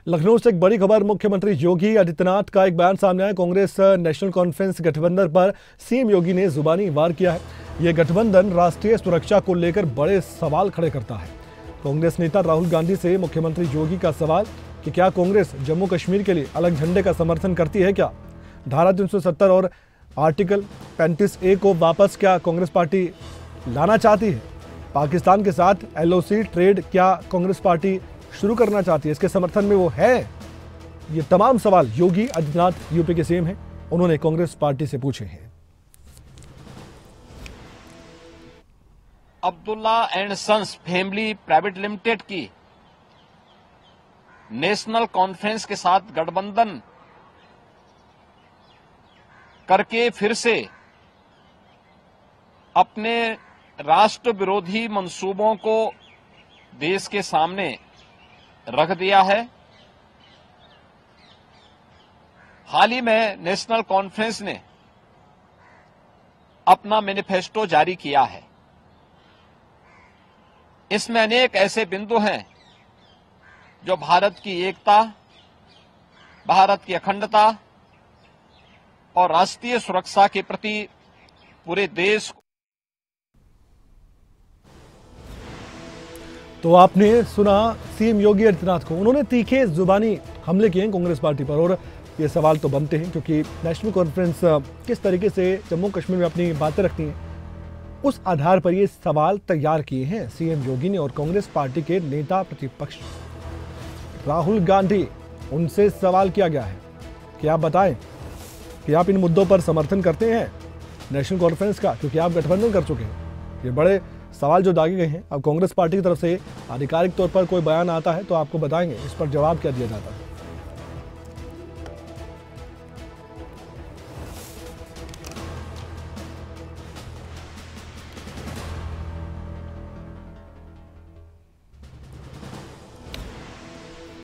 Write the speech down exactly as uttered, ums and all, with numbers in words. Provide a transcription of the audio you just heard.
लखनऊ से एक बड़ी खबर। मुख्यमंत्री योगी आदित्यनाथ का एक बयान सामने आया। कांग्रेस नेशनल कॉन्फ्रेंस गठबंधन पर सीएम योगी ने जुबानी वार किया है। यह गठबंधन राष्ट्रीय सुरक्षा को लेकर बड़े सवाल खड़े करता है। कांग्रेस नेता राहुल गांधी से मुख्यमंत्री योगी का सवाल कि क्या कांग्रेस जम्मू कश्मीर के लिए अलग झंडे का समर्थन करती है? क्या धारा तीन सौ सत्तर और आर्टिकल पैंतीस ए को वापस क्या कांग्रेस पार्टी लाना चाहती है? पाकिस्तान के साथ एलओसी ट्रेड क्या कांग्रेस पार्टी शुरू करना चाहती है? इसके समर्थन में वो है? ये तमाम सवाल योगी आदित्यनाथ यूपी के सीएम हैं, उन्होंने कांग्रेस पार्टी से पूछे हैं। Abdullah and sons family private limited की नेशनल कॉन्फ्रेंस के साथ गठबंधन करके फिर से अपने राष्ट्र विरोधी मंसूबों को देश के सामने रख दिया है। हाल ही में नेशनल कॉन्फ्रेंस ने अपना मैनिफेस्टो जारी किया है। इसमें अनेक ऐसे बिंदु हैं जो भारत की एकता, भारत की अखंडता और राष्ट्रीय सुरक्षा के प्रति पूरे देश को। तो आपने सुना सीएम योगी आदित्यनाथ को, उन्होंने तीखे जुबानी हमले किए हैं कांग्रेस पार्टी पर। और ये सवाल तो बनते हैं क्योंकि नेशनल कॉन्फ्रेंस किस तरीके से जम्मू कश्मीर में अपनी बातें रखती हैं, उस आधार पर ये सवाल तैयार किए हैं सीएम योगी ने। और कांग्रेस पार्टी के नेता प्रतिपक्ष राहुल गांधी, उनसे सवाल किया गया है कि आप बताएं कि आप इन मुद्दों पर समर्थन करते हैं नेशनल कॉन्फ्रेंस का, क्योंकि आप गठबंधन कर चुके हैं। ये बड़े सवाल जो दागे गए हैं। अब कांग्रेस पार्टी की तरफ से आधिकारिक तौर पर कोई बयान आता है तो आपको बताएंगे इस पर जवाब क्या दिया जाता है।